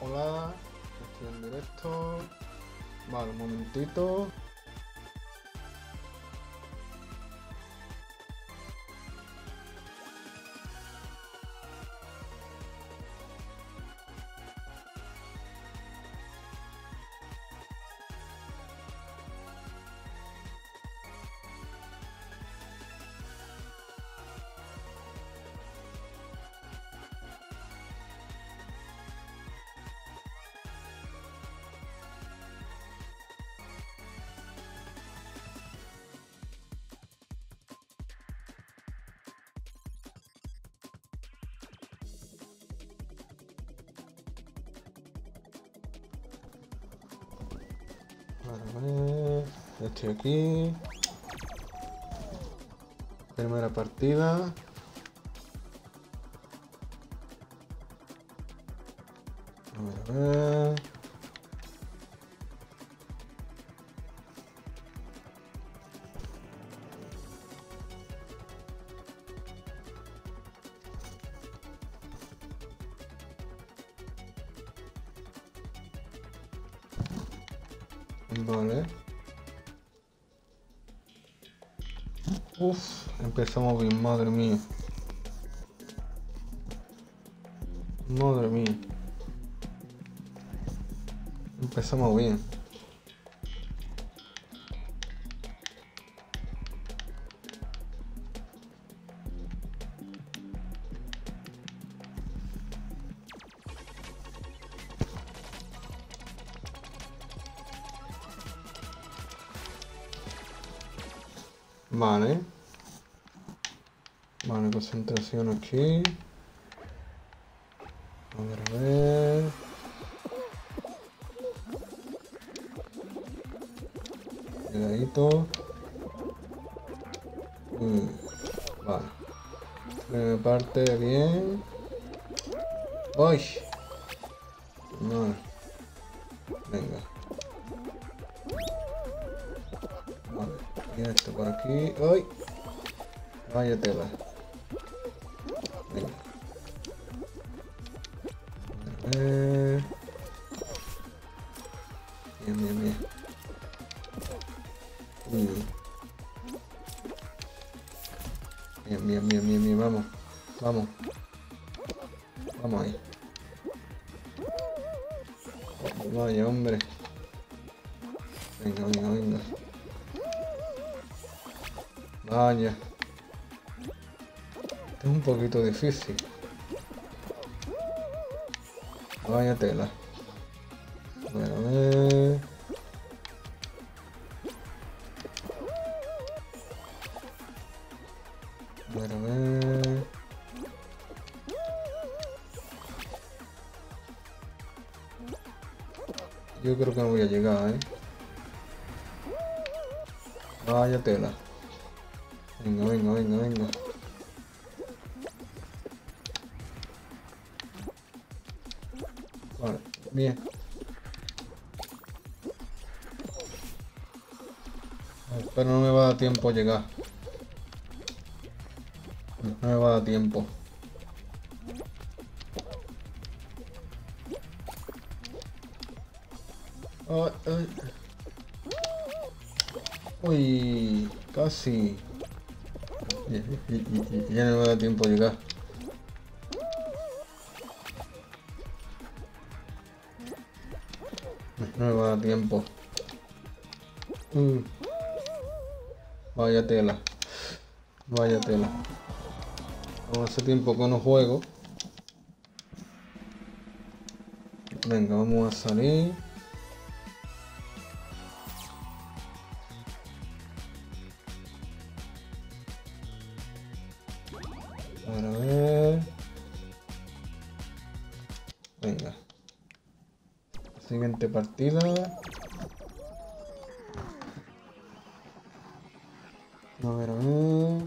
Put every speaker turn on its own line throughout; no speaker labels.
Hola, estoy en directo. Vale, un momentito. Vale, estoy aquí. Primera partida. A ver. Vale. Uf, empezamos bien, madre mía. Madre mía. Empezamos bien. Vale. Vale, concentración aquí. A ver. Cuidadito. Vale. Primera parte bien. ¡Ay! Vale. Venga. Vale. Y esto por aquí. ¡Ay! Vaya tela. Venga. A ver. Bien, bien, bien. Bien, bien, bien, bien, bien. Vamos. Vamos. Vamos ahí. Vaya, hombre. Venga, venga, venga. Vaya. Esto es un poquito difícil. Vaya tela. A ver, a ver. A ver, a ver. Yo creo que no voy a llegar, ¿eh? Vaya tela. Venga, venga, venga, venga. Vale, bien. Pero no me va a dar tiempo a llegar. No me va a dar tiempo. Ay, ay. Uy, casi. Ya no me da tiempo a llegar. No me va a dar tiempo. Vaya tela. Vaya tela. Hace tiempo que no juego. Venga, vamos a salir. Para ver. Venga. Siguiente partida. A ver, a ver.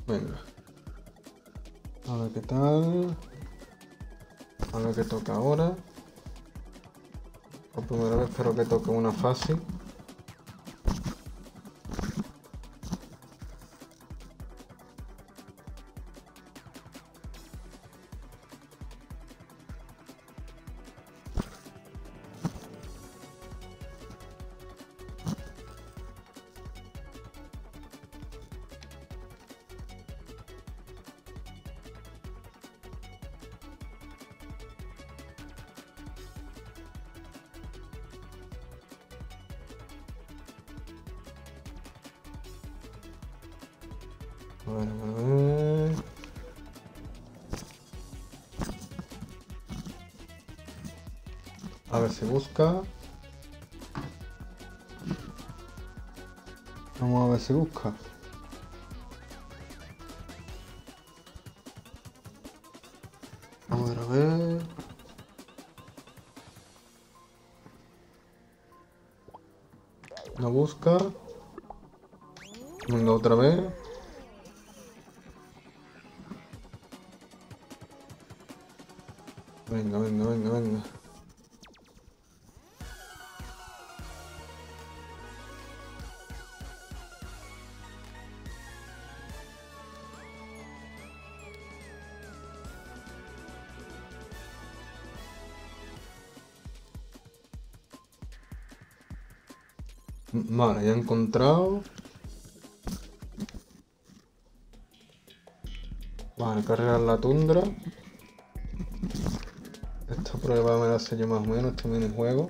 Venga. A ver qué tal. A ver qué toca ahora. Por primera vez espero que toque una fácil. A ver, a ver. A ver si busca. Vamos a ver si busca. A ver, a ver. No busca. Venga, otra vez. Venga, venga, venga, venga. Vale, ya he encontrado. Vale, cargar la tundra. Esta prueba me la sé yo más o menos, este minijuego.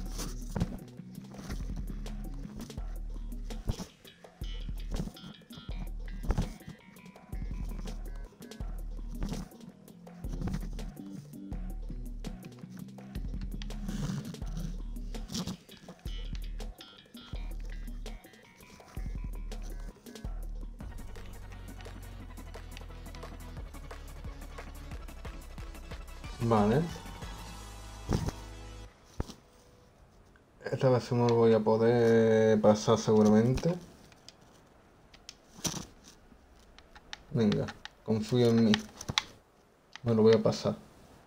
Vale. Esta vez me lo voy a poder pasar seguramente. Venga, confío en mí. Me lo voy a pasar.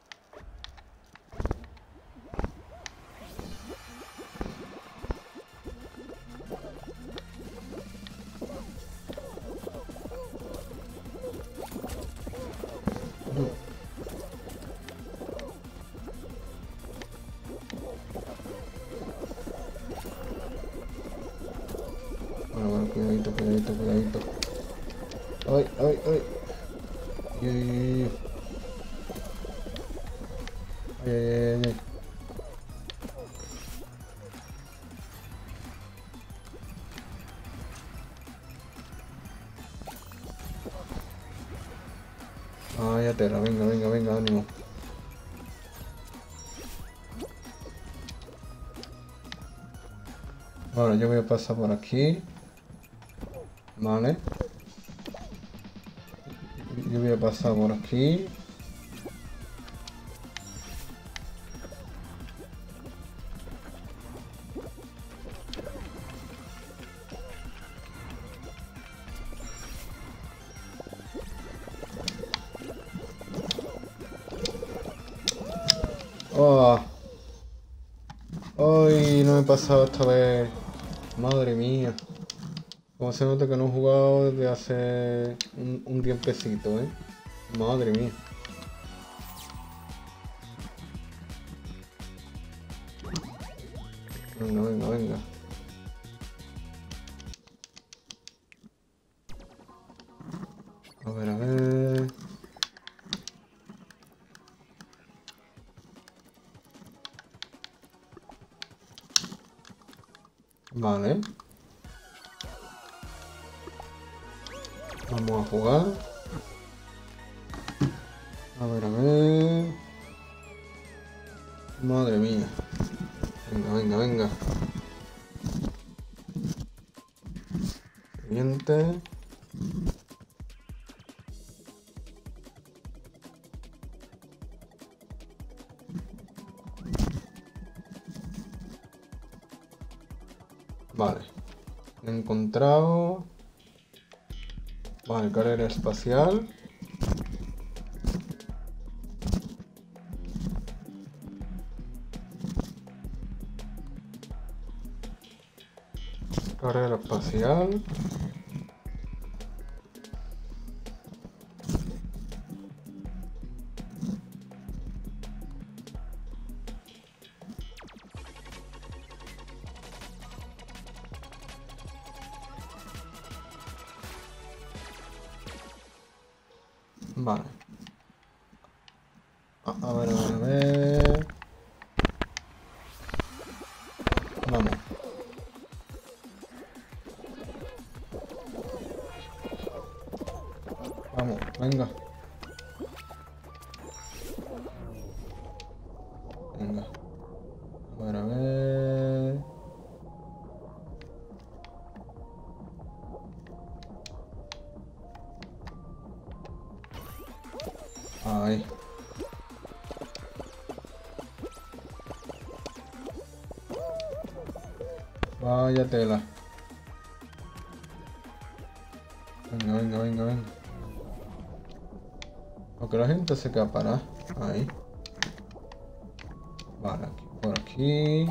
Bueno, bueno, cuidadito, cuidadito, cuidadito. Ay, ay, ay. Ay, ay, ay, ay, ay. Ay, ya tela, venga, venga, venga, ánimo. Bueno, yo voy a pasar por aquí. Vale. Yo voy a pasar por aquí. Oh. Ay, no me he pasado esta vez. Madre mía. Como se nota que no he jugado desde hace un tiempecito, ¿eh? Madre mía. Venga, venga, venga. A ver, a ver. Vale. Vamos a jugar. A ver, a ver. Madre mía. Venga, venga, venga. Siguiente. Vale. He encontrado. Vale, carrera espacial. Carrera espacial. Vale. A ver, a ver, a ver. Vamos. Vamos, venga. Venga. A ver, a ver. Ahí. Vaya tela. Venga, venga, venga, venga. Porque la gente se queda parada. Ahí. Vale, aquí, por aquí.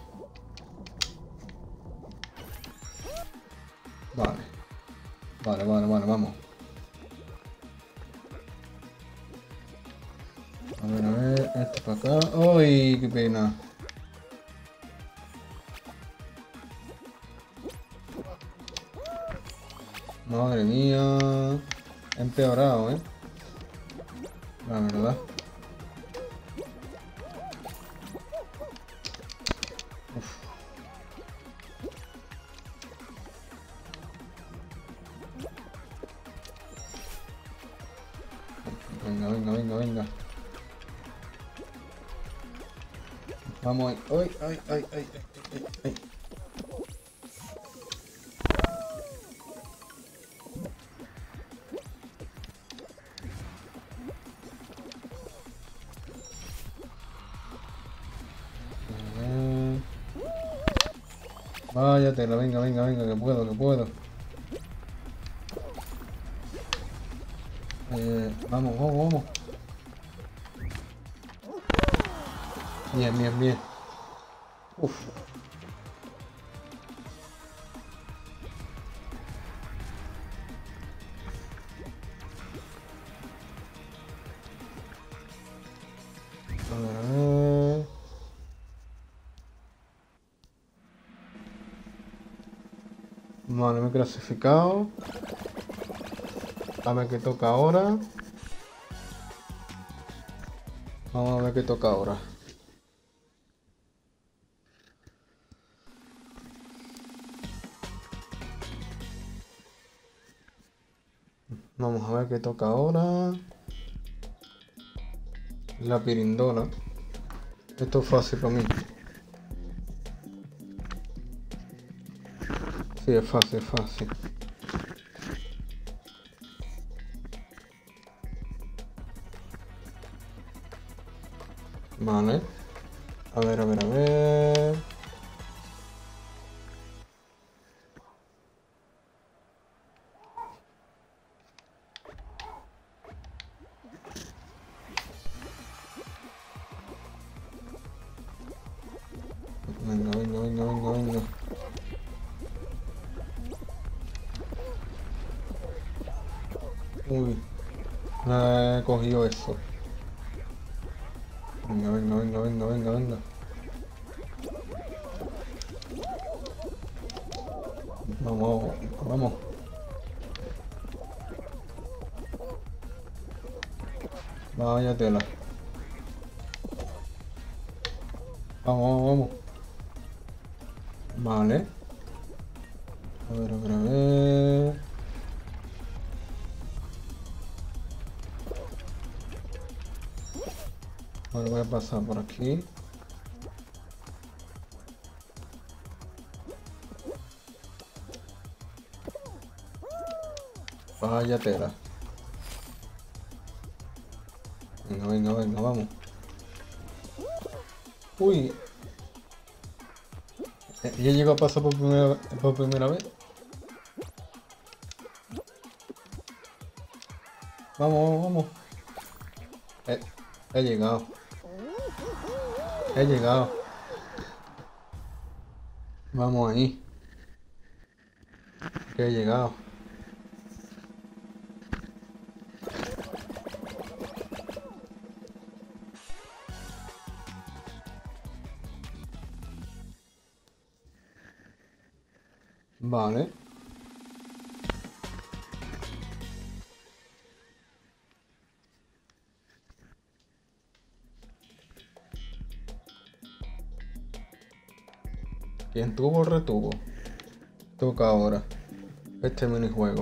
Vale. Vale, vale, vale, vamos. A ver, este para acá. ¡Uy, qué pena! Madre mía. He empeorado, ¿eh? La verdad. Uf. Venga, venga, venga, venga. Vamos ahí. ¡Ay, ay, ay, ay, ay, ay! Vaya tela, venga, venga, venga, que puedo, que puedo. Vamos, vamos, vamos. Bien, bien, bien. Uf. A ver, a ver. Vale, me he clasificado. A ver qué toca ahora. Vamos a ver qué toca ahora. Vamos a ver qué toca ahora. La pirindola. Esto es fácil para mí. Sí, es fácil, es fácil. Vale. A ver, a ver, a ver. Venga, venga, venga, venga, venga. Uy, me he cogido eso. Venga, venga, venga, venga, venga, venga. Vamos, vamos. Vaya tela. Vamos, vamos, vamos. Vale. A ver, a ver, a ver. Ahora voy a pasar por aquí. Vaya tela. Venga, venga, venga, vamos. Uy. ¿Ya llegó a pasar por primera vez? Vamos, vamos. He, he llegado. He llegado. Vamos ahí. Que he llegado. Vale. ¿Quién tuvo o retuvo? Toca ahora este minijuego.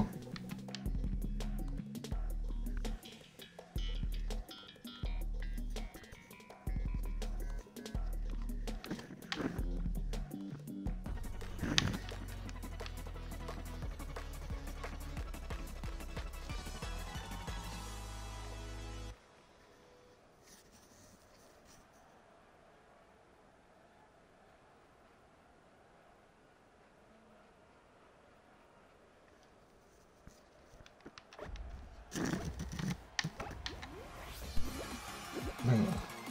Venga.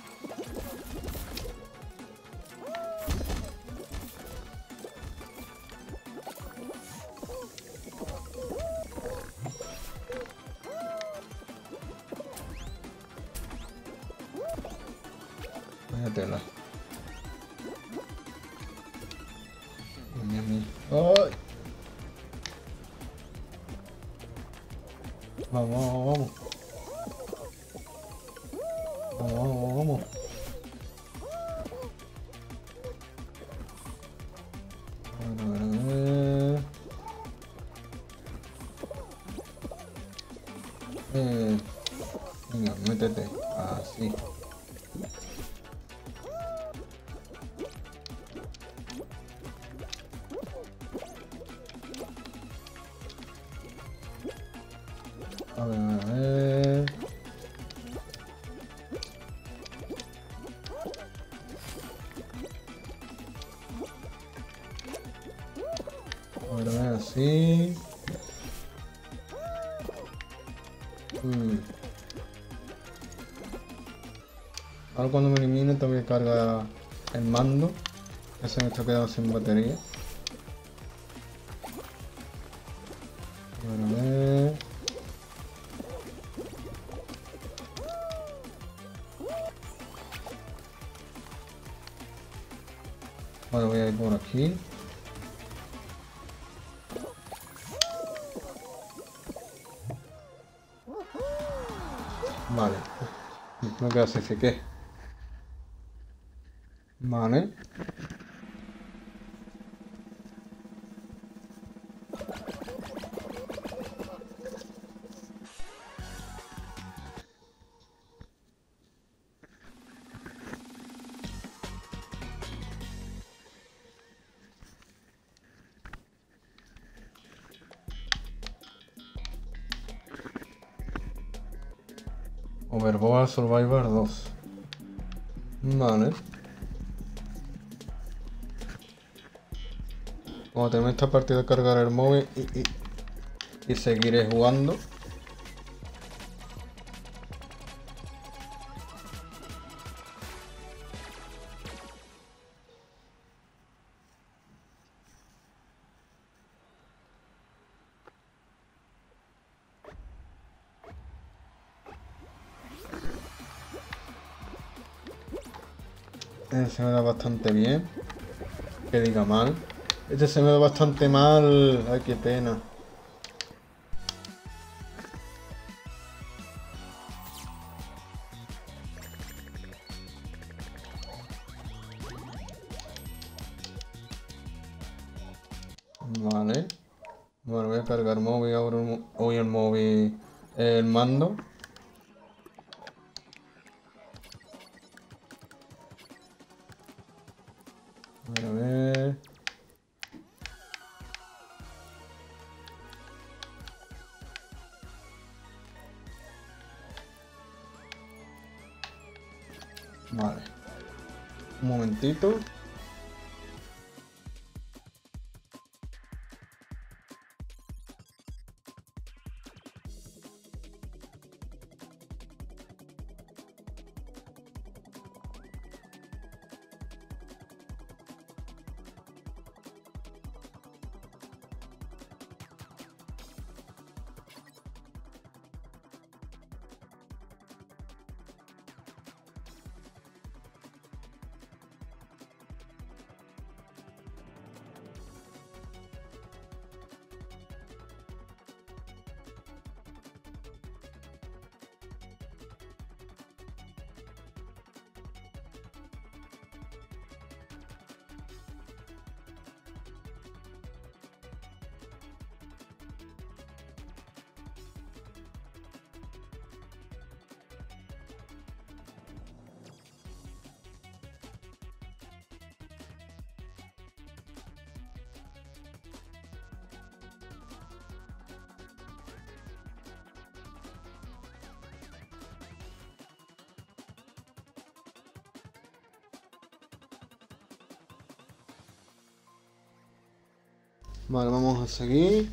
Vaya tela. ¡Ay! Vamos, vamos, vamos. Vamos, vamos, vamos. A ver, a ver. Venga, métete. Así. A ver, a ver. A ver, así. Ahora cuando me elimine tengo que cargar el mando. Que se me está quedando sin batería. A ver. Ahora voy a ir por aquí. Vale. No queda así, así que. Vale. Overboard Survivor 2. Vale. Cuando termine esta partida cargar el móvil y seguiré jugando. Se me da bastante bien. Que diga mal. Este se me da bastante mal. Ay, qué pena. Vale. Bueno, voy a cargar móvil ahora. Hoy el móvil. El mando. A ver. Vale. Un momentito. Vale, vamos a seguir.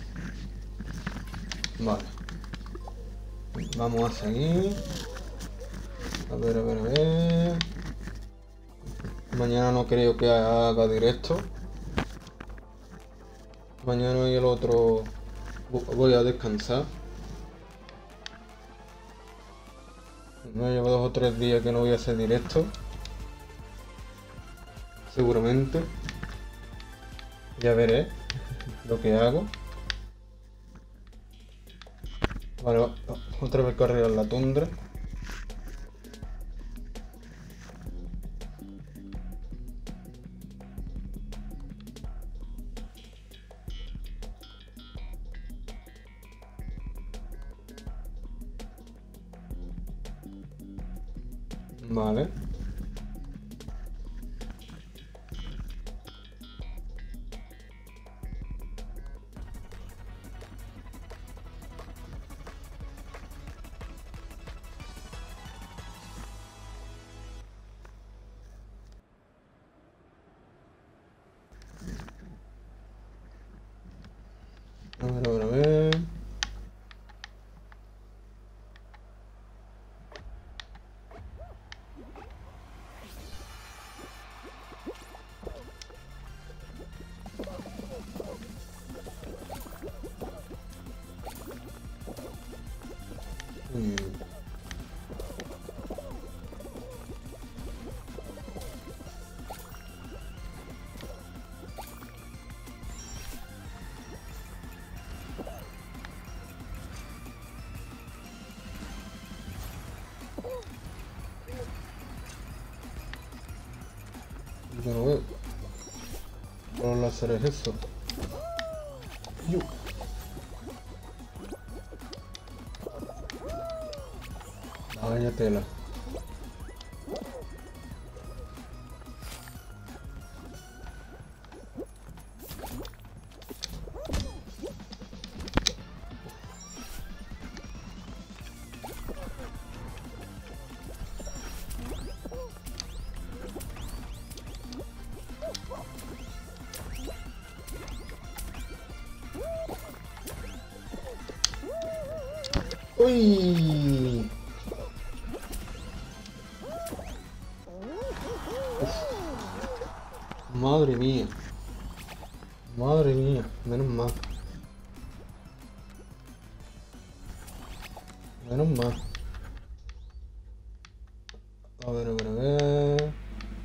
Vale. Vamos a seguir. A ver, a ver, a ver. Mañana no creo que haga directo. Mañana y el otro voy a descansar. Me llevo 2 o 3 días que no voy a hacer directo. Seguramente. Ya veré lo que hago. Vale, otra vez correr a la tundra. Vale. A ver, a ver, a ver. Yo no veo. ¿Qué los láseres es eso? Yu. Vaya tela. ¡Uy! Madre mía. Madre mía. Menos mal. Menos mal. A ver, a ver, a ver.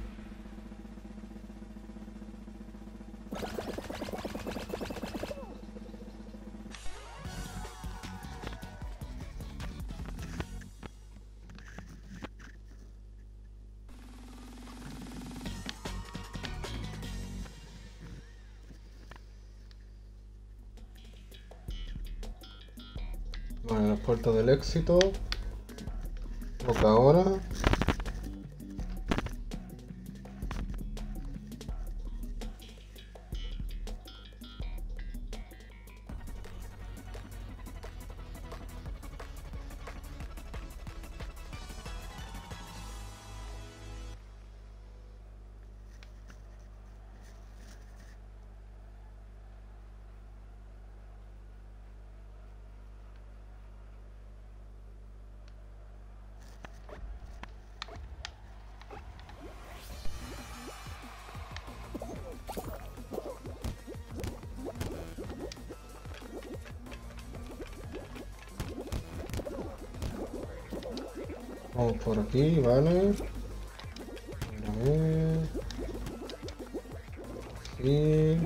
Vale, las puertas del éxito. Lo que ahora. Vamos por aquí, vale. A ver. Sí.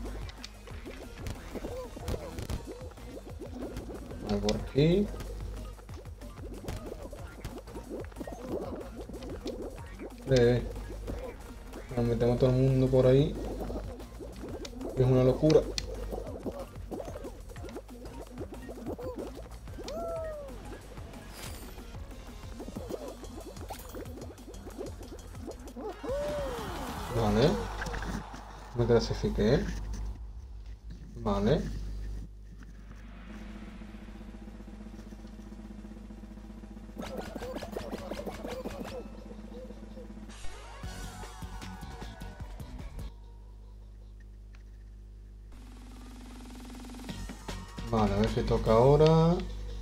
Vamos por aquí. Nos metemos todo el mundo por ahí. Es una locura. Vale. Me clasifiqué. Vale. Vale, a ver si toca ahora.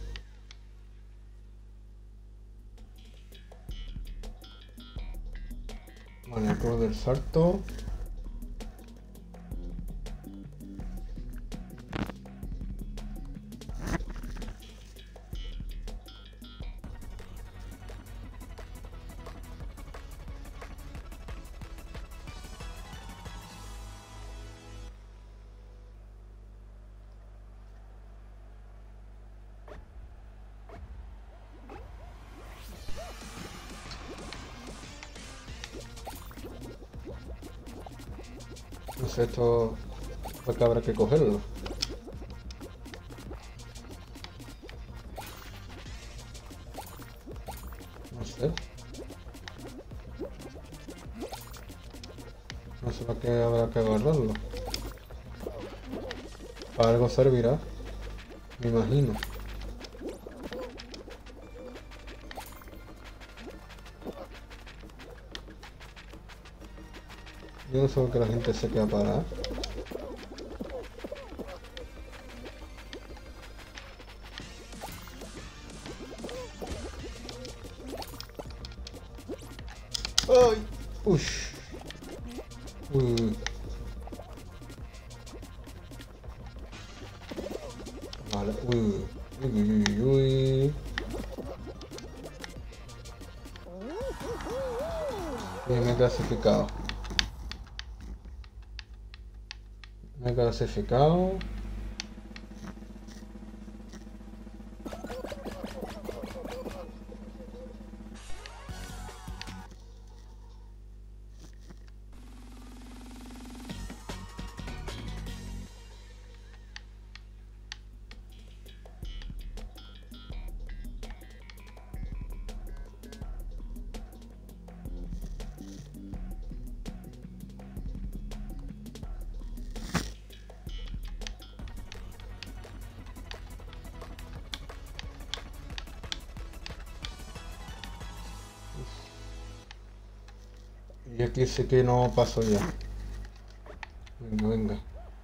Vale, el cruz del salto. No sé, esto porque habrá que cogerlo. No sé. No sé para qué habrá que agarrarlo. Para algo servirá, me imagino. Yo no sé por qué la gente se queda parada. ¡Ay! ¡Ush! Uy. Vale, uy. Uy, uy, uy, uy. Y me he clasificado. Me he clasificado. Y aquí sí que no paso ya. Venga, venga.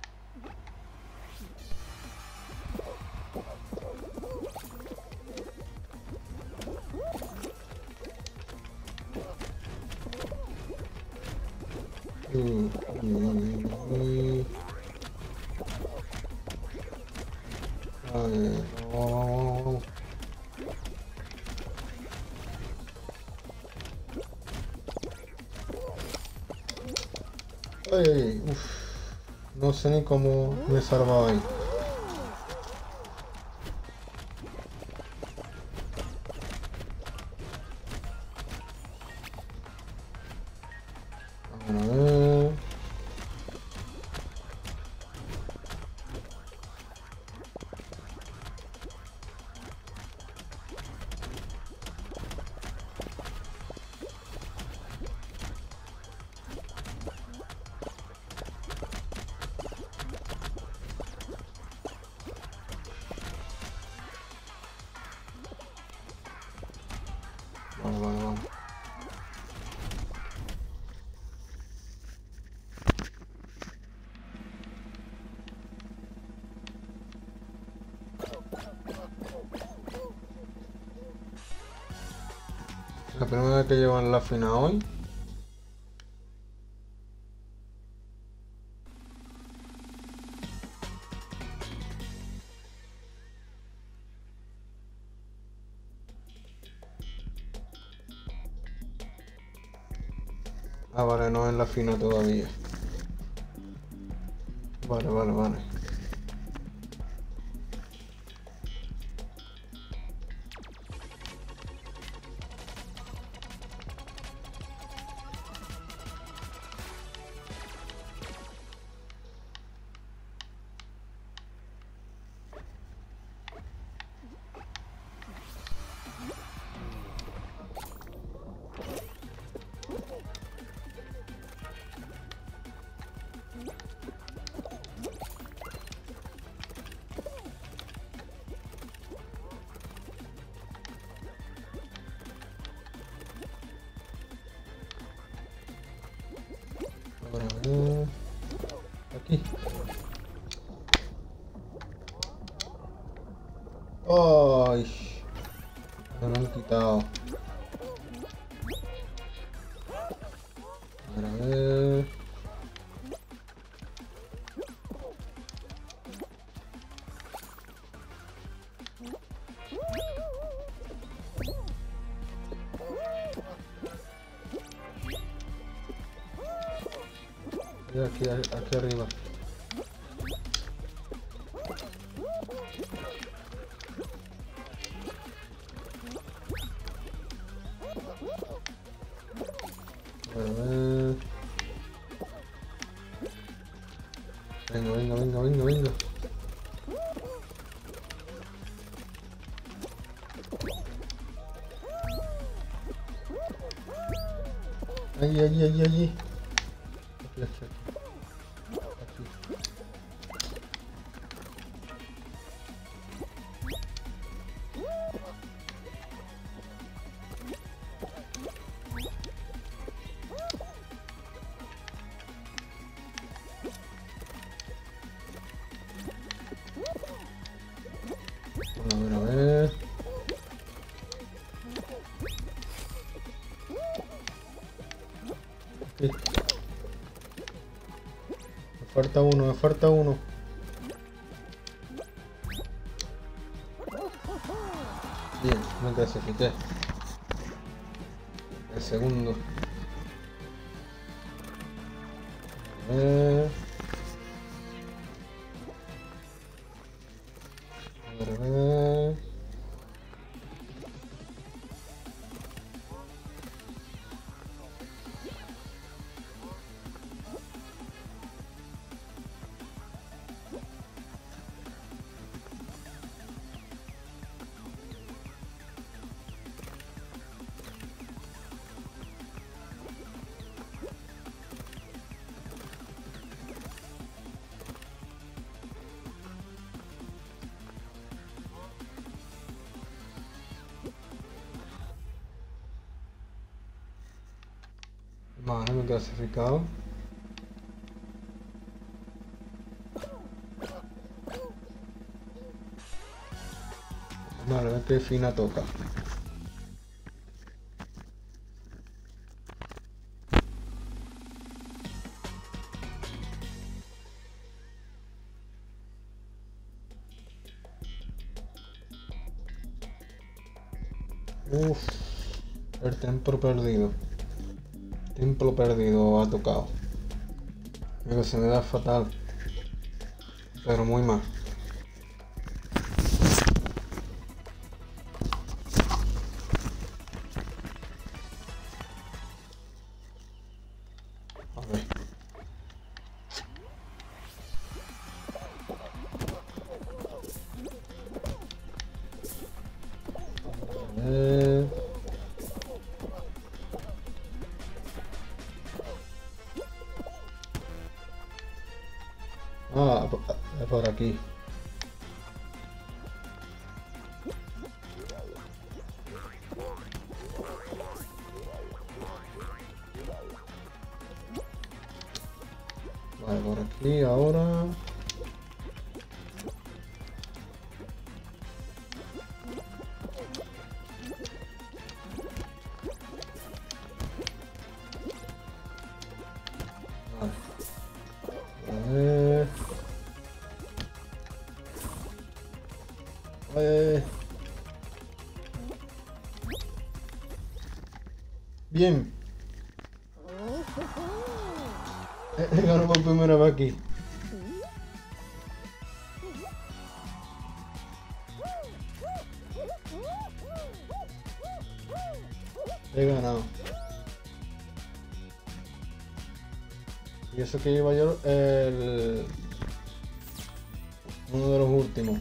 Uy, uy, uy. Ay, no. Ay, uf. No sé ni cómo me he salvado ahí. A ver. Vale, vale, vale. La primera vez que llevan la final hoy. Ah, vale, no en la final todavía. Vale, vale, vale. Ay, me lo han quitado. A ver. Aquí arriba. A ver. Venga. Allí. Aquí. A ver. Aquí. Me falta uno. Bien, me clasifiqué. El segundo. A ver. A ver. Vale, me he clasificado. Vale, a ver qué fina toca. Uff, el templo perdido. Templo perdido ha tocado. Digo, se me da fatal. Pero muy mal. A ver. A ver. Ah, por aquí. Vale, por aquí ahora. Vale. A ver. Bien. Ganó por primera vez aquí. He ganado. Y eso que iba yo uno de los últimos.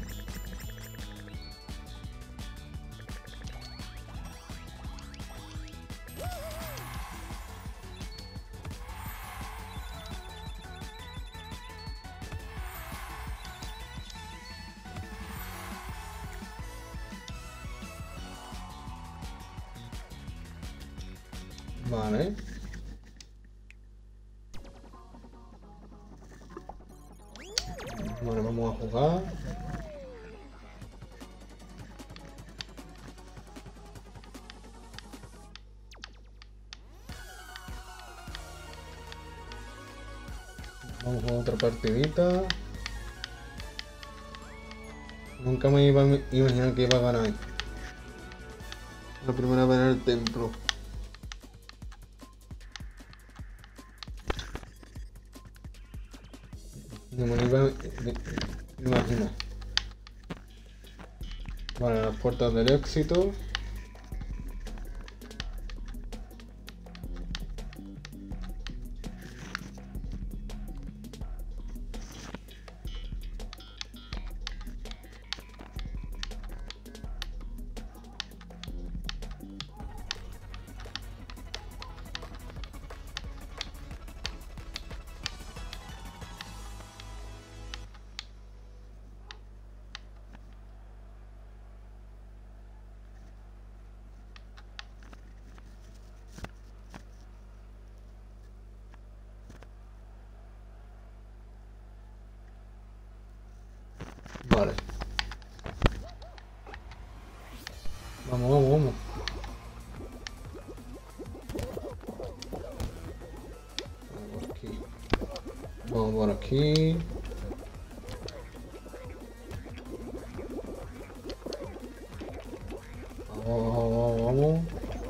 Vale. Vale, vamos a jugar. Vamos a otra partidita. Nunca me iba a imaginar que iba a ganar. La primera vez en el templo. Ni me lo iba a imaginar. Vale, las puertas del éxito. Vale. Vamos, vamos, vamos. Vamos por aquí. Vamos, vamos, vamos.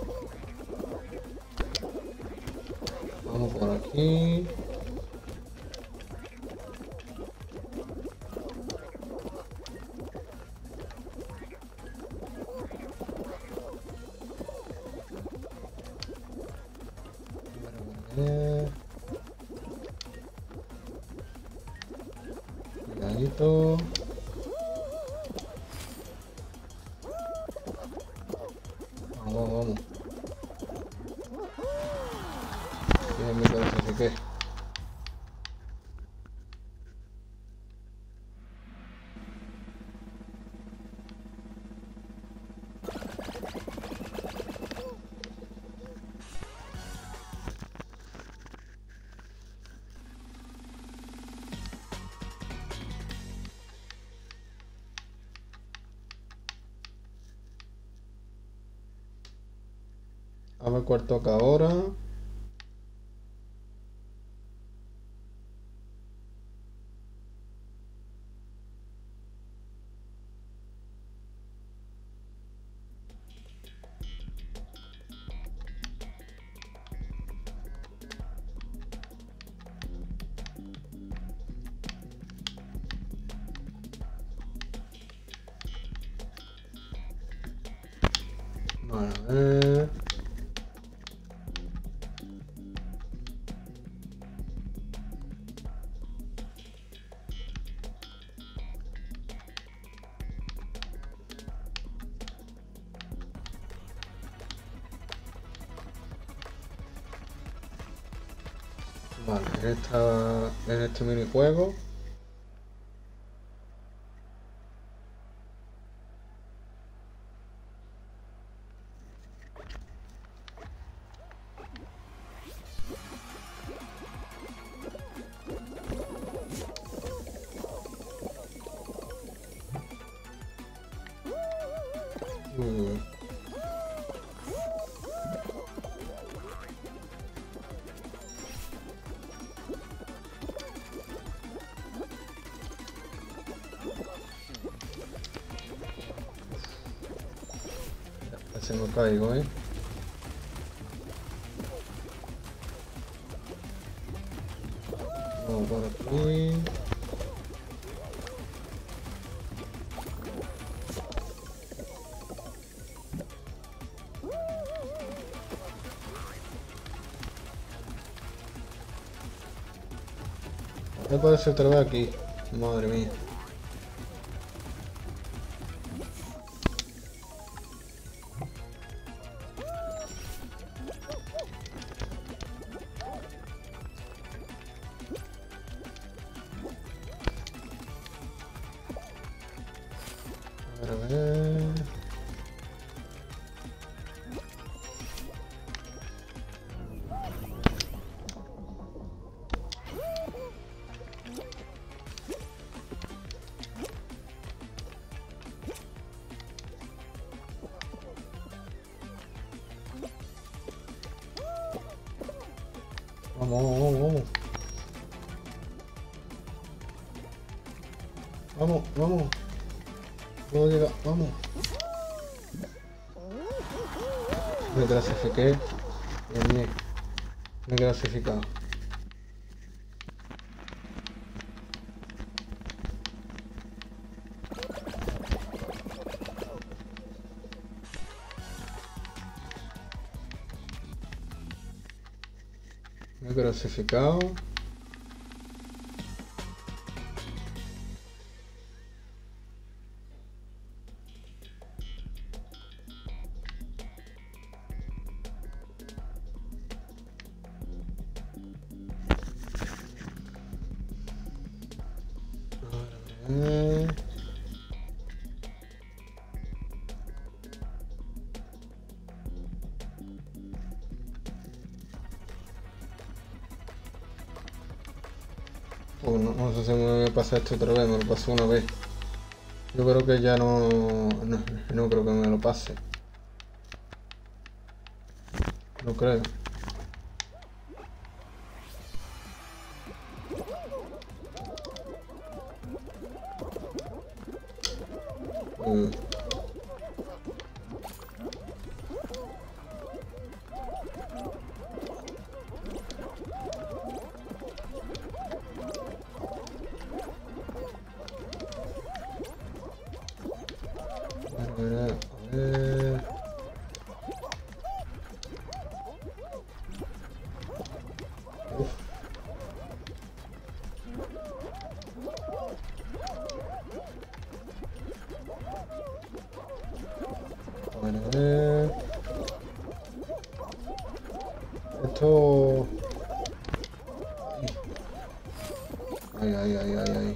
Vamos por aquí. Cuidadito. Vamos, vamos. Tiene mi cabeza, así que. A ver cuál toca ahora. Vale, a ver. Vale, en este minijuego. Se me caigo, Vamos por aquí. Me parece otra vez aquí. Madre mía. A ver. Vamos, vamos, vamos. Vamos, vamos. Puedo llegar, vamos. Me clasifiqué. Bien. Me he clasificado. Me he clasificado. Pues no sé si me voy a pasar esto otra vez, me lo pasé una vez. Yo creo que ya no creo que me lo pase. No creo. Mm. A ver, a ver. Uf. A ver. Esto... Ay, ay, ay, ay, ay.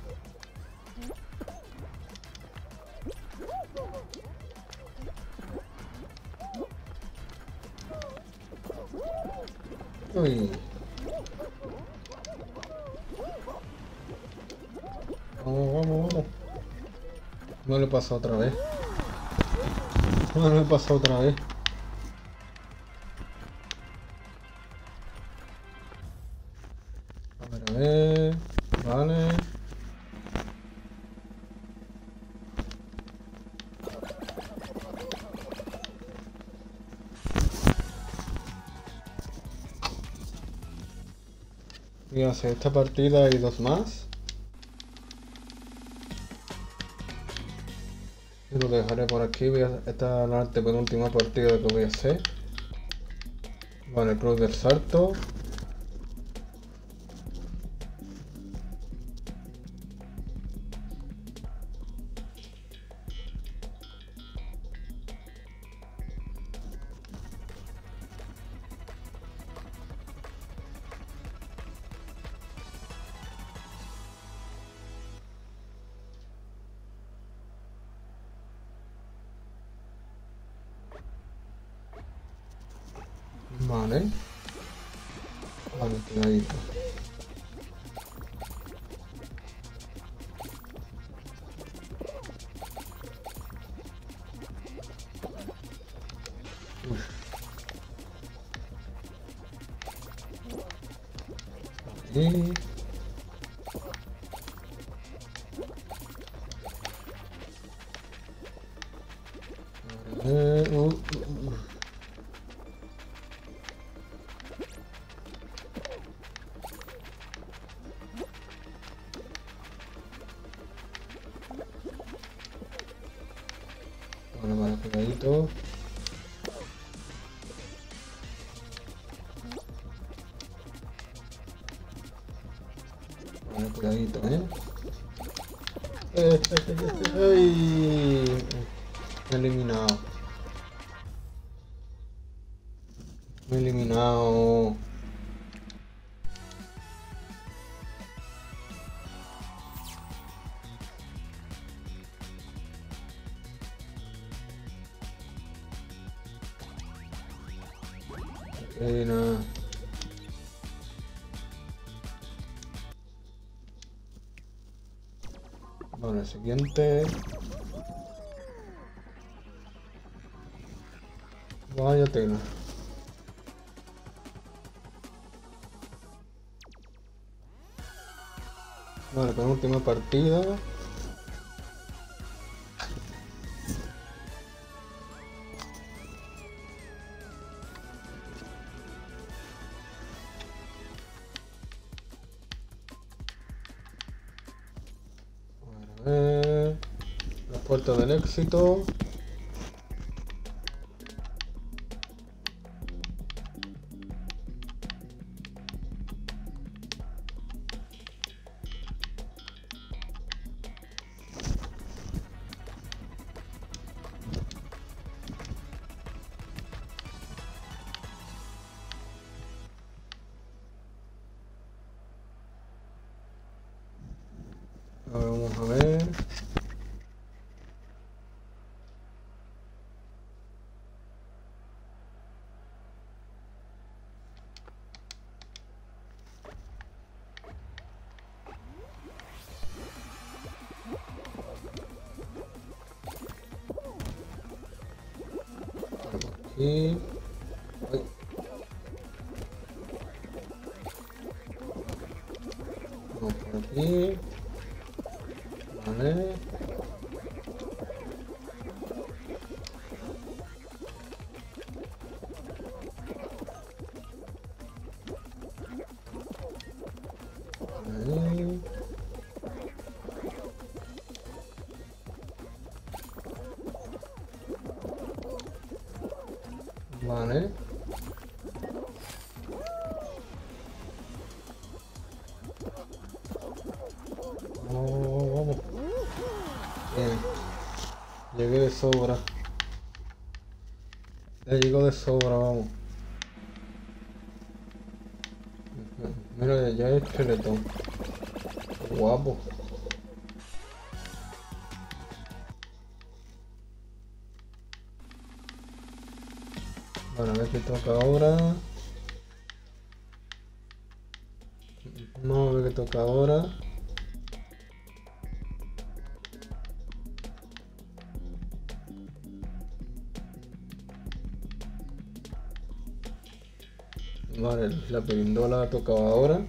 Uy. Vamos, vamos, vamos. No le pasa otra vez. No le pasa otra vez. A ver. Vale. Voy a hacer esta partida y dos más. Y lo dejaré por aquí. Esta es la antepenúltima partida que voy a hacer. Vale, cruz del salto. Vale. Vale, cuidadito. Ahí. Eh, uh, uh, uh. Vale, vale, cuidadito. Vale, cuidadito, ¡Ay! Me he eliminado. Me he eliminado. Nada. Vale, siguiente. Vaya tela. Vale, penúltima partida. Puerta del éxito. Ahora vamos a ver. Aquí. Ay. Vamos por aquí. Vale. Ahí. Vale. Vamos. Bien. Llegué de sobra. Ya llegó de sobra, vamos. Mira, ya hay esqueleto. Guapo. Bueno, a ver qué toca ahora. Vamos a ver qué toca ahora. Vale, la perindola tocaba ahora.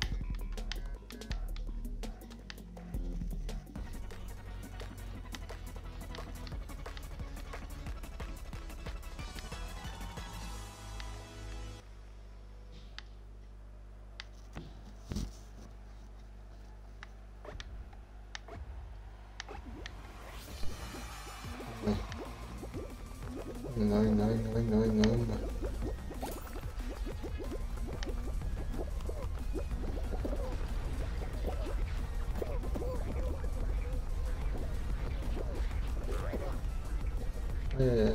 Venga, venga, venga, venga, venga, venga. Eh,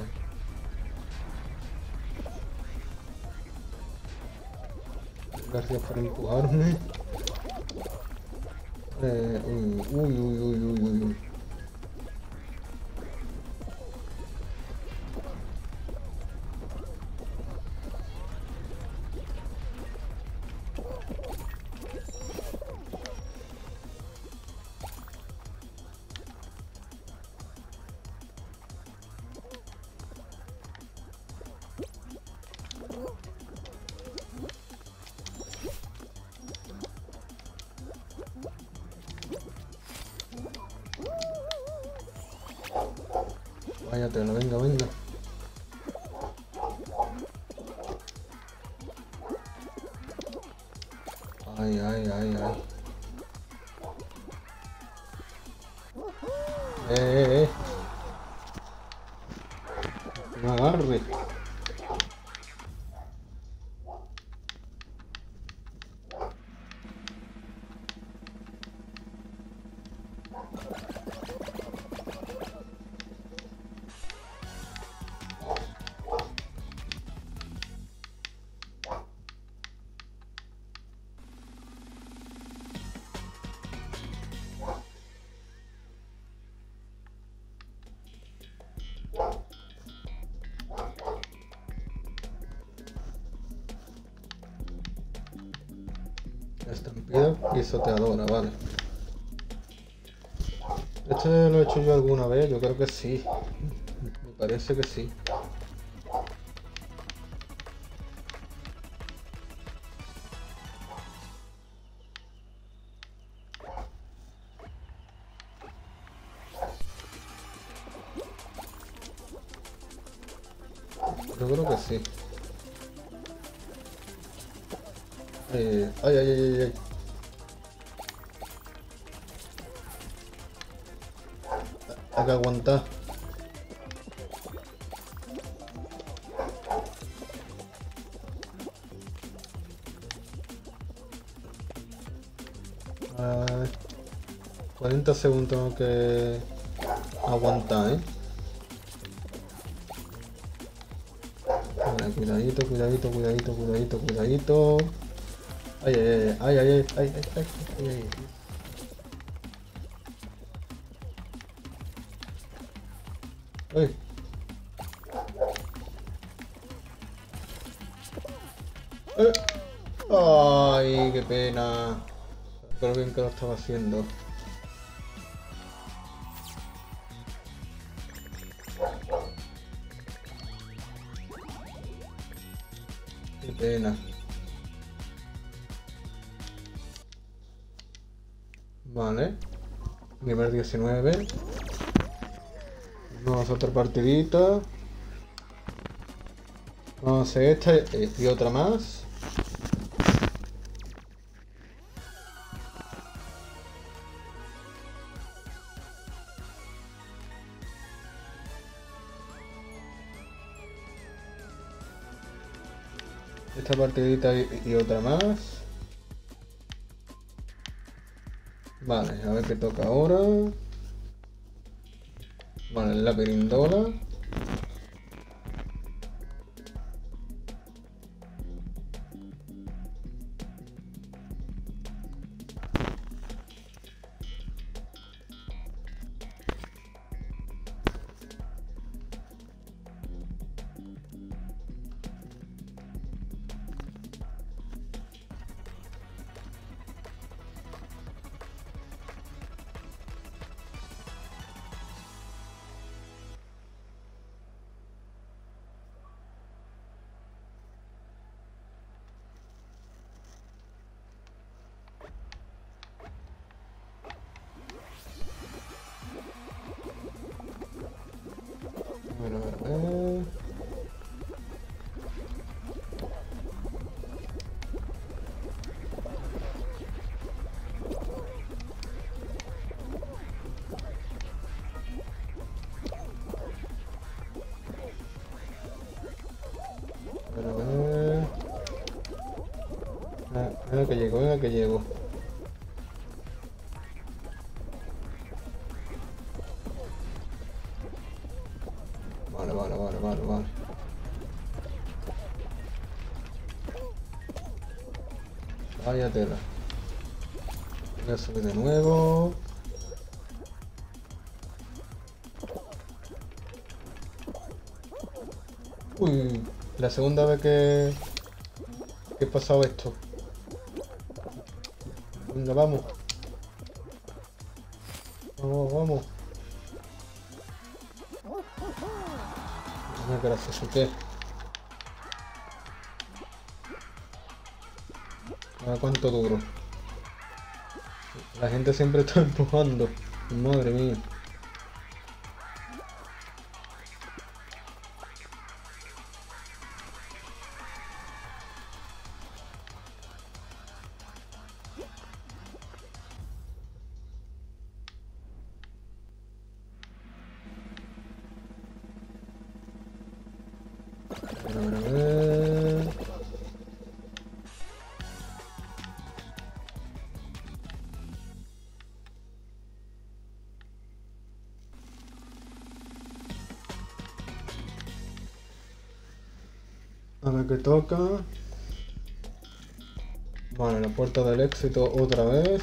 Gracias por empujarme. Uy, uy, uy, uy, uy, uy. Váyatelo, venga, venga. Ay, ay, ay, ay. Eh. No agarre. Estampida pisoteadora, vale. ¿Este lo he hecho yo alguna vez? Yo creo que sí. Me parece que sí. Yo creo que sí. Ay, ay, ay, ay, ay. Hay que aguantar. A ver, 40 segundos tengo que aguantar, ¿eh? Vale, cuidadito, cuidadito, cuidadito, cuidadito, cuidadito. Ay, ay, ay, ay, ay, ay, ay, ay, ay, ay. Ay. Ay, qué pena. Pero bien que lo estaba haciendo. Qué pena. Vale. Nivel 19. Vamos a otra partidita. Vamos a hacer esta y otra más. Esta partidita y otra más. Vale, a ver qué toca ahora. Vale, la perindola. Bueno, a ver. Venga que llego, venga que llego. Vale, vale, vale, vale, vale. Vaya tela. Voy a subir de nuevo. Uy, la segunda vez que he pasado esto. Venga, vamos. Vamos, vamos. Mira qué gracioso que es. A ver cuánto duro. La gente siempre está empujando. Madre mía. A ver, a ver. A ver qué toca. Vale, la puerta del éxito otra vez.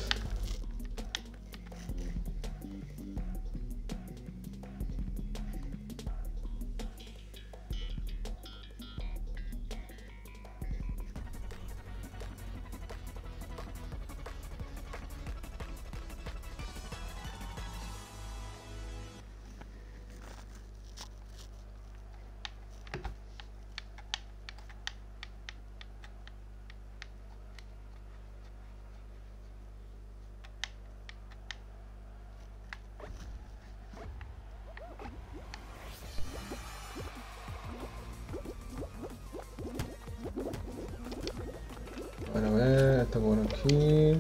Bueno, a ver, esto por aquí.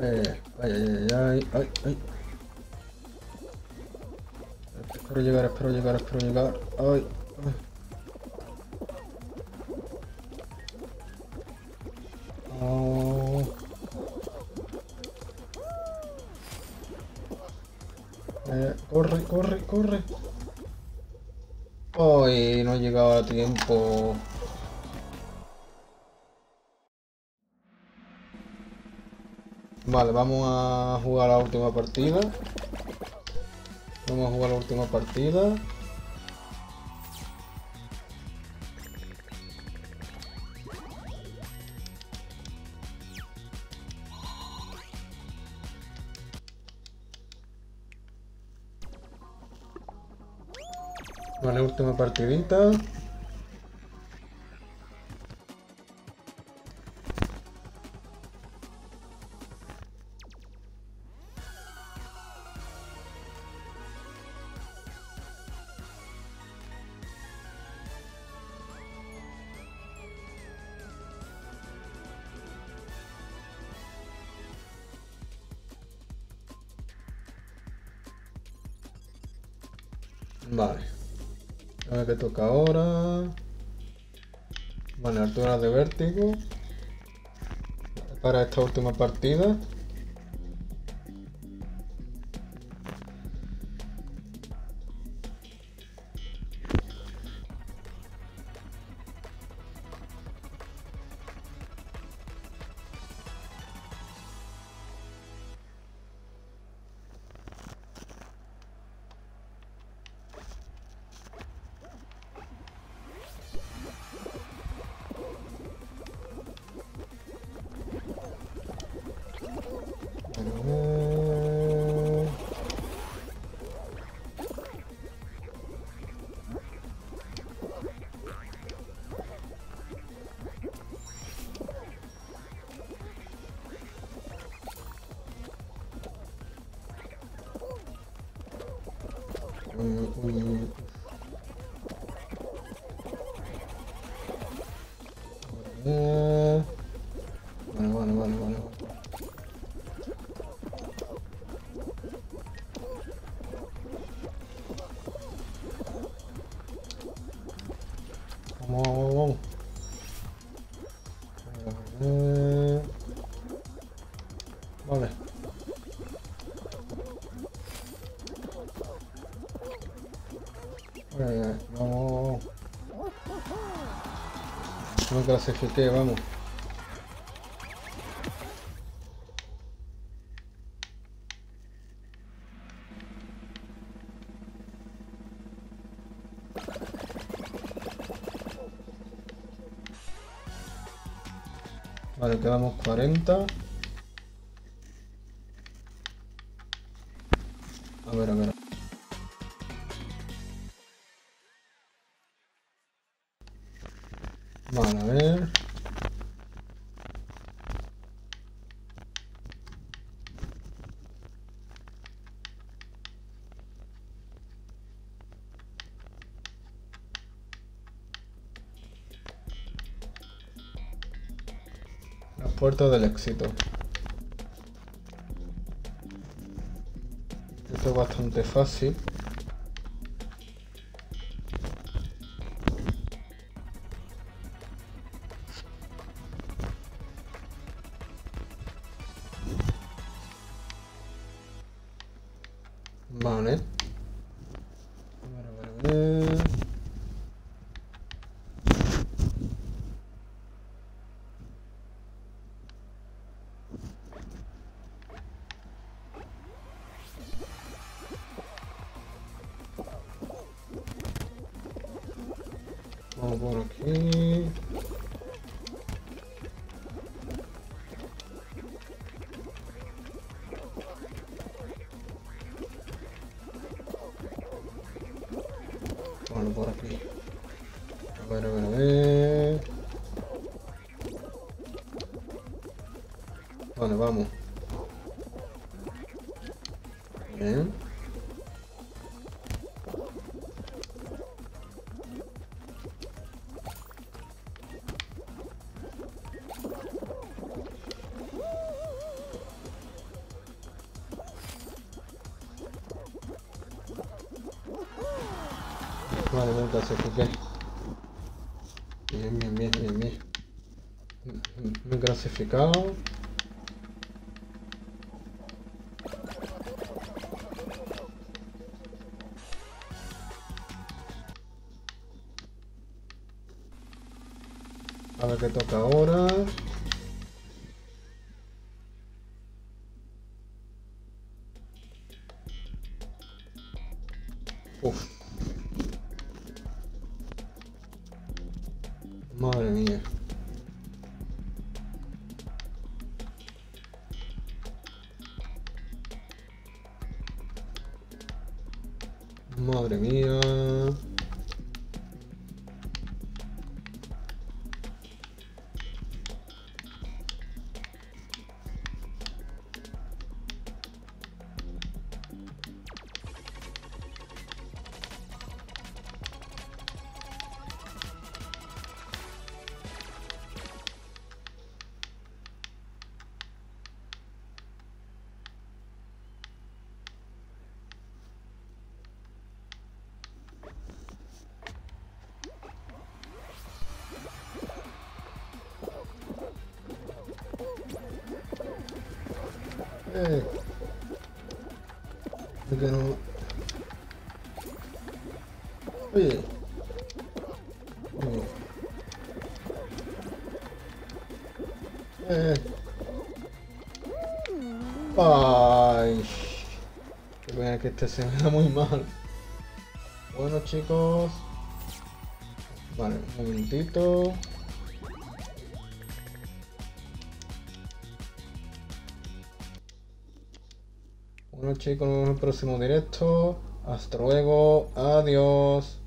Ay, ay, ay, ay, ay. Espero llegar, espero llegar, espero llegar. Ay, ay. Oh. Corre, corre, corre. Ay, no llegaba a tiempo. Vale, vamos a jugar la última partida. Vamos a jugar la última partida. Vale, última partidita. Vale. A ver qué toca ahora. Vale, altura de vértigo. Para esta última partida. Vale. Vamos. Vale. Vamos. No clasifiqué, vamos. Vale, quedamos 40. A ver. Vale, a ver. Las puertas del éxito. Esto es bastante fácil. Vale. A ver. Vamos por aquí. Vamos por aquí. A ver. Vale, vamos. Bien. Vale, me clasifiqué. Bien, bien, bien, bien, bien. Me he clasificado. A ver qué toca ahora. Uf. Madre mía. Madre mía. Es que no. Oye. Oye. Ay. Que pena que este se me da muy mal. Bueno, chicos. Vale, un momentito. Bueno, chicos, nos vemos en el próximo directo. Hasta luego. Adiós.